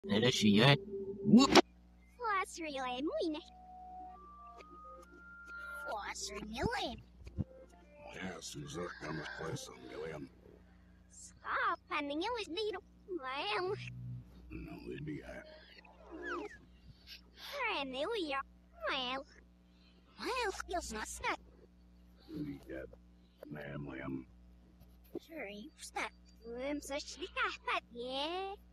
Nede siya. Whoop! What's really mean? What's really? Ja, Susa, gammas klessa, William. Stop handing you his needle. Well, No, Lydia. Randy, we are. Well, skills not stuck. Lydia. Nam, Liam. Sure, you stuck. I'm such the cat, yeah.